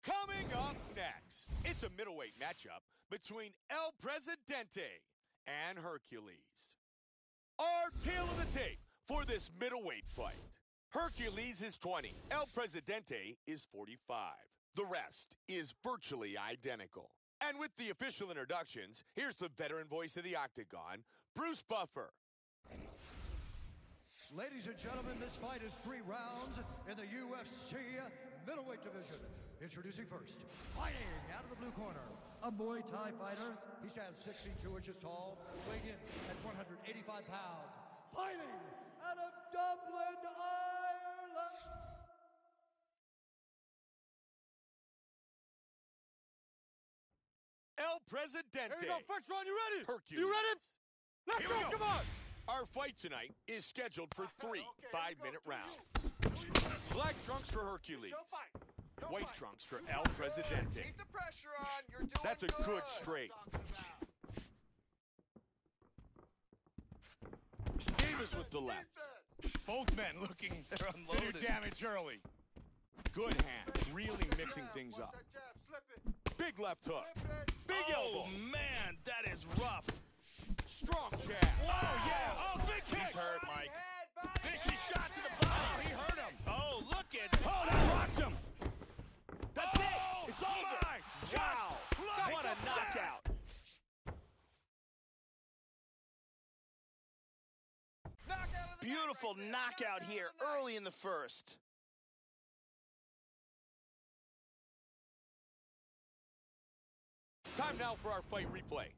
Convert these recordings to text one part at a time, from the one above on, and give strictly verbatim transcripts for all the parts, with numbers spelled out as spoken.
Coming up next, it's a middleweight matchup between El Presidente and Hercules. Our tale of the tape for this middleweight fight. Hercules is twenty, El Presidente is forty-five. The rest is virtually identical. And with the official introductions, here's the veteran voice of the Octagon, Bruce Buffer. Ladies and gentlemen, this fight is three rounds in the U F C middleweight division. Introducing first, fighting out of the blue corner, a Muay Thai fighter. He stands sixty-two inches tall, weighing in at one hundred eighty-five pounds. Fighting out of Dublin, Ireland. El Presidente. There you go, first round, you ready? Hercules. You ready? Let's Here go, we go, come on! Our fight tonight is scheduled for three five-minute rounds. Black trunks for Hercules. White trunks for El Presidente. Keep the pressure on. You're doing That's a good straight. Davis with the left. Both men looking to do damage early. Good hands, really mixing things up. Big left hook. Big elbow. Oh, man, that is rough. Strong jab. Oh, yeah. Oh, big kick. He's hurt, Mike. Vicious shot to the body. Oh, he hurt him. Oh, look at Oh, that rocked him. That's oh, it. It's over. My. Wow. Just What a like knockout. Knockout Beautiful right knockout here early in the first. Time now for our fight replay.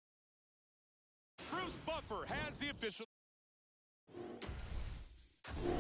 Bruce Buffer has the official.